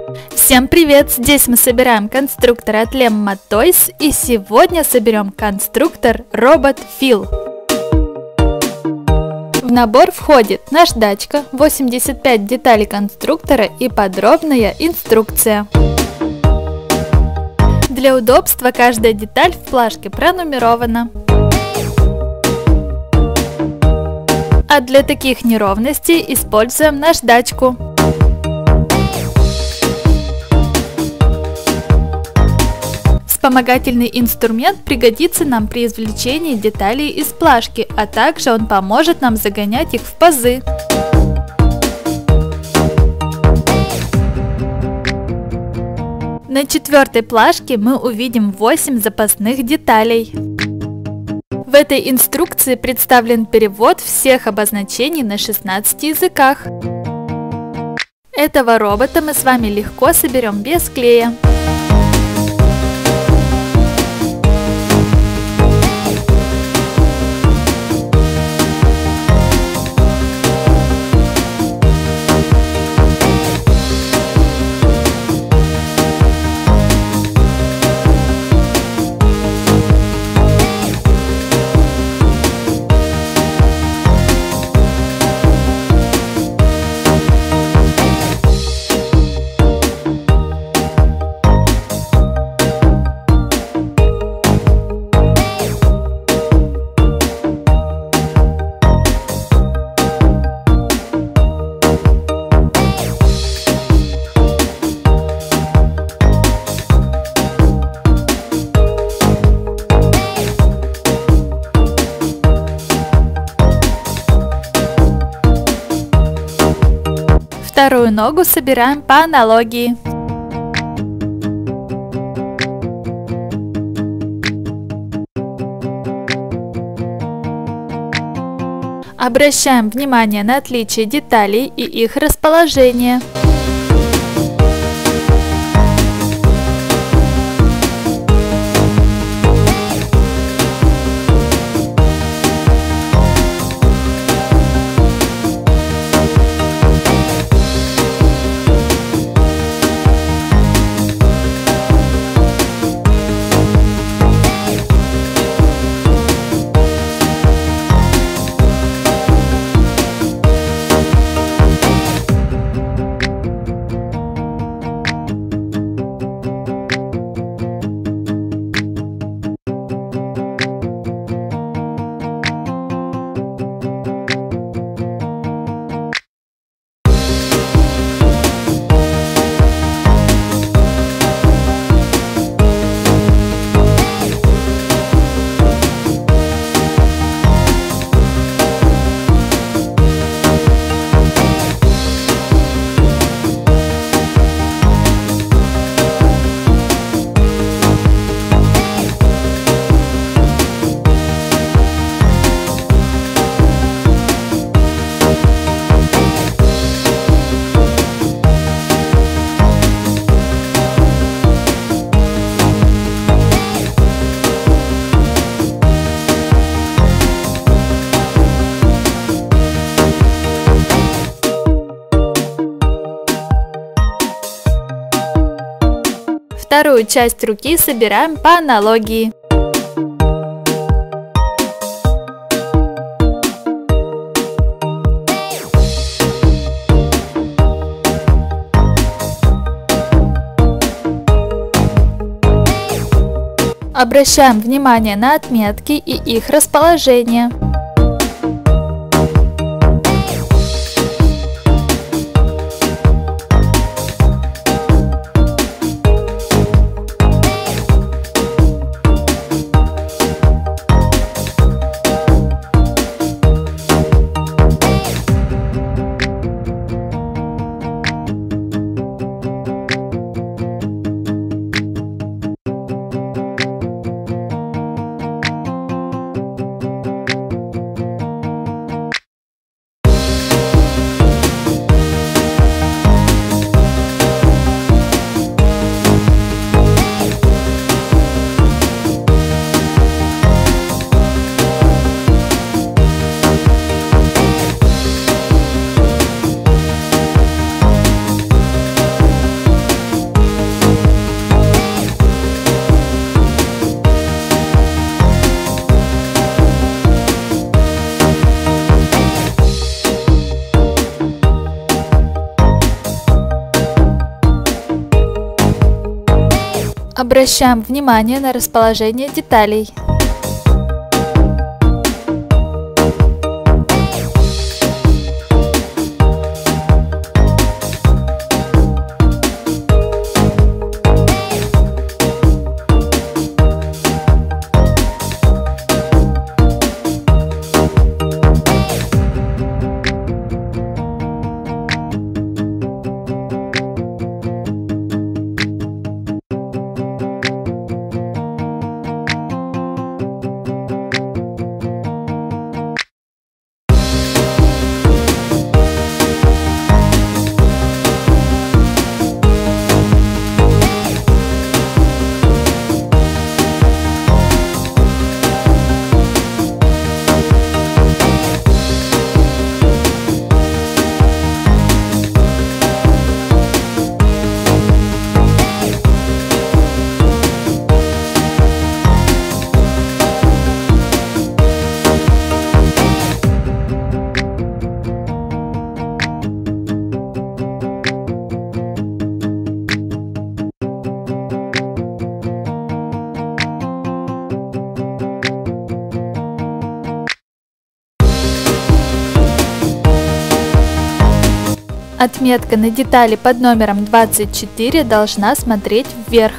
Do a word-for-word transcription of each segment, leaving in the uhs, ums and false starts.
Всем привет! Здесь мы собираем конструктор от Lemma Toys, и сегодня соберем конструктор робот Phil. В набор входит наждачка, восемьдесят пять деталей конструктора и подробная инструкция. Для удобства каждая деталь в плашке пронумерована. А для таких неровностей используем наждачку. Вспомогательный инструмент пригодится нам при извлечении деталей из плашки, а также он поможет нам загонять их в пазы. На четвертой плашке мы увидим восемь запасных деталей. В этой инструкции представлен перевод всех обозначений на шестнадцати языках. Этого робота мы с вами легко соберем без клея. Вторую ногу собираем по аналогии. Обращаем внимание на отличие деталей и их расположение. Вторую часть руки собираем по аналогии. Обращаем внимание на отметки и их расположение. Обращаем внимание на расположение деталей. Отметка на детали под номером двадцать четыре должна смотреть вверх.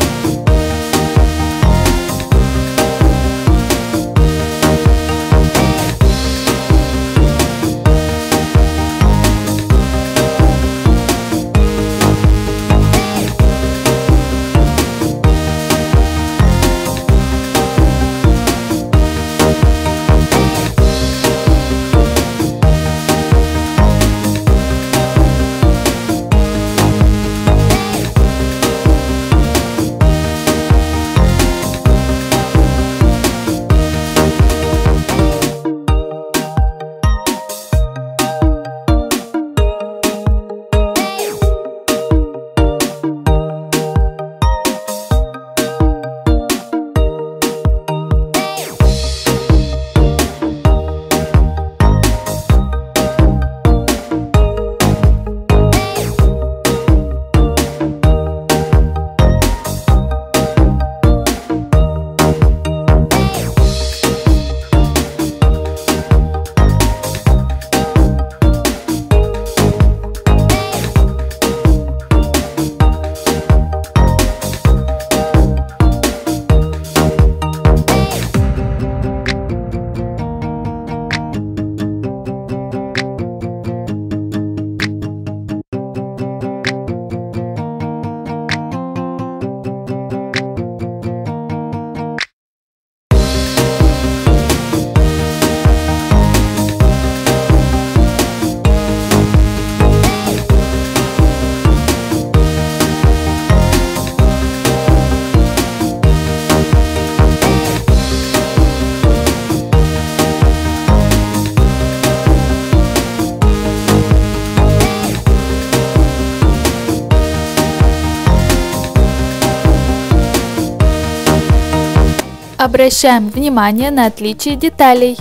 Обращаем внимание на отличие деталей.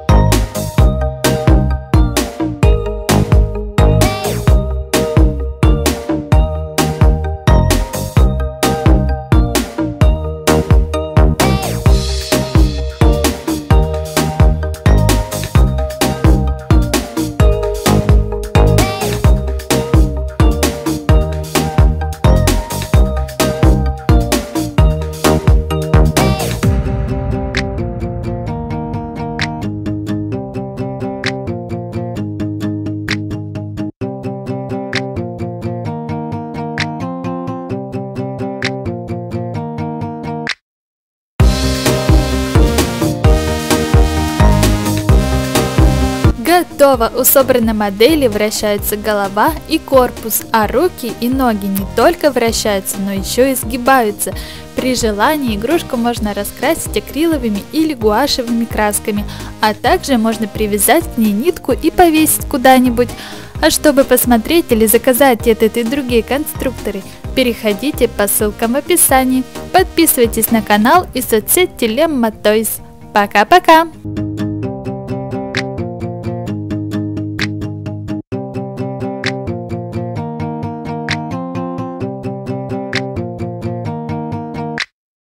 Готово! У собранной модели вращаются голова и корпус, а руки и ноги не только вращаются, но еще и сгибаются. При желании игрушку можно раскрасить акриловыми или гуашевыми красками, а также можно привязать к ней нитку и повесить куда-нибудь. А чтобы посмотреть или заказать этот и другие конструкторы, переходите по ссылкам в описании. Подписывайтесь на канал и соцсеть Dilemma Toys. Пока-пока!